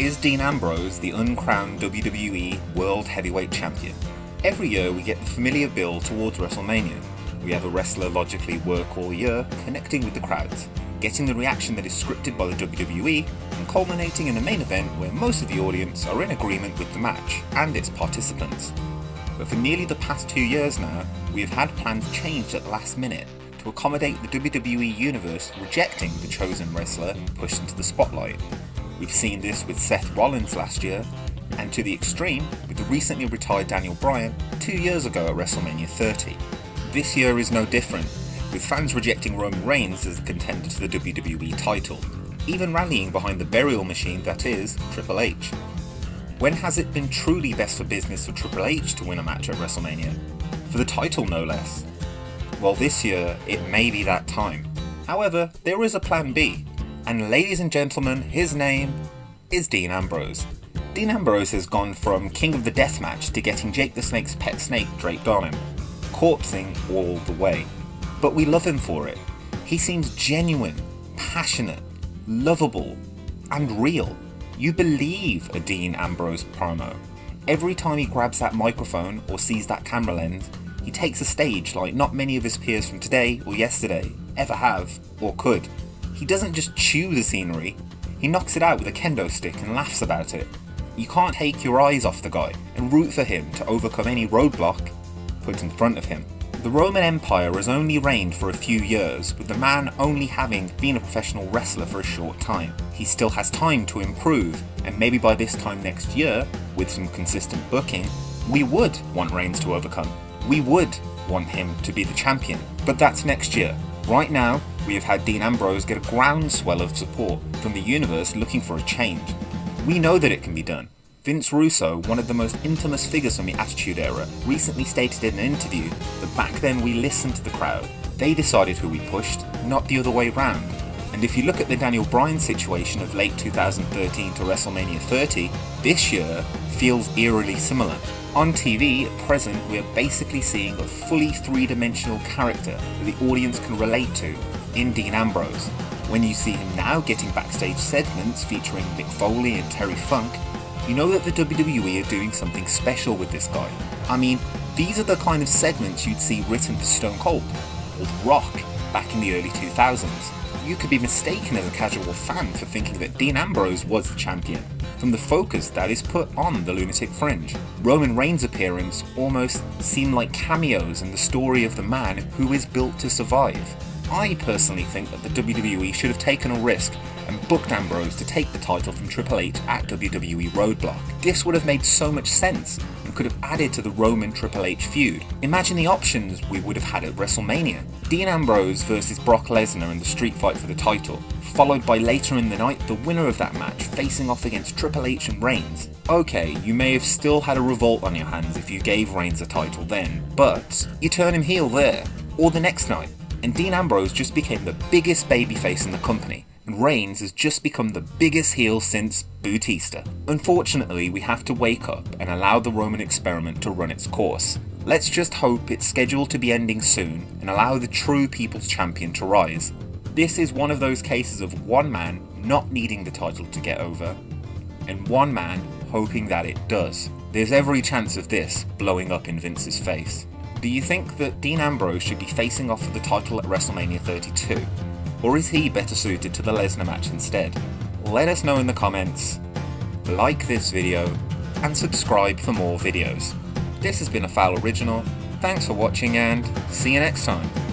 Is Dean Ambrose the uncrowned WWE World Heavyweight Champion? Every year we get the familiar build towards WrestleMania. We have a wrestler logically work all year, connecting with the crowds, getting the reaction that is scripted by the WWE, and culminating in a main event where most of the audience are in agreement with the match and its participants. But for nearly the past 2 years now, we have had plans changed at the last minute to accommodate the WWE Universe rejecting the chosen wrestler pushed into the spotlight. We've seen this with Seth Rollins last year, and to the extreme with the recently retired Daniel Bryan 2 years ago at WrestleMania 30. This year is no different, with fans rejecting Roman Reigns as a contender to the WWE title, even rallying behind the burial machine that is Triple H. When has it been truly best for business for Triple H to win a match at WrestleMania? For the title no less. Well, this year it may be that time. However, there is a plan B, and ladies and gentlemen, his name is Dean Ambrose. Dean Ambrose has gone from King of the Deathmatch to getting Jake the Snake's pet snake draped on him, corpsing all the way. But we love him for it. He seems genuine, passionate, lovable, and real. You believe a Dean Ambrose promo. Every time he grabs that microphone or sees that camera lens, he takes a stage like not many of his peers from today or yesterday ever have or could. He doesn't just chew the scenery, he knocks it out with a kendo stick and laughs about it. You can't take your eyes off the guy and root for him to overcome any roadblock put in front of him. The Roman Empire has only reigned for a few years, with the man only having been a professional wrestler for a short time. He still has time to improve, and maybe by this time next year, with some consistent booking, we would want Reigns to overcome. We would want him to be the champion, but that's next year. Right now, we have had Dean Ambrose get a groundswell of support from the universe looking for a change. We know that it can be done. Vince Russo, one of the most infamous figures from the Attitude Era, recently stated in an interview that back then we listened to the crowd. They decided who we pushed, not the other way round. And if you look at the Daniel Bryan situation of late 2013 to WrestleMania 30, this year feels eerily similar. On TV, at present, we are basically seeing a fully three-dimensional character that the audience can relate to in Dean Ambrose. When you see him now getting backstage segments featuring Mick Foley and Terry Funk, you know that the WWE are doing something special with this guy. I mean, these are the kind of segments you'd see written for Stone Cold, or The Rock, back in the early 2000s. You could be mistaken as a casual fan for thinking that Dean Ambrose was the champion, from the focus that is put on the Lunatic Fringe. Roman Reigns' appearance almost seemed like cameos in the story of the man who is built to survive. I personally think that the WWE should have taken a risk and booked Ambrose to take the title from Triple H at WWE Roadblock. This would have made so much sense and could have added to the Roman Triple H feud. Imagine the options we would have had at WrestleMania. Dean Ambrose versus Brock Lesnar in the street fight for the title, followed by later in the night the winner of that match facing off against Triple H and Reigns. Okay, you may have still had a revolt on your hands if you gave Reigns a title then, but you turn him heel there, or the next night, and Dean Ambrose just became the biggest babyface in the company, and Reigns has just become the biggest heel since Bautista. Unfortunately, we have to wake up and allow the Roman experiment to run its course. Let's just hope it's scheduled to be ending soon and allow the true People's Champion to rise. This is one of those cases of one man not needing the title to get over, and one man hoping that it does. There's every chance of this blowing up in Vince's face. Do you think that Dean Ambrose should be facing off for the title at WrestleMania 32? Or is he better suited to the Lesnar match instead? Let us know in the comments, like this video, and subscribe for more videos. This has been a Fowl Original, thanks for watching and see you next time.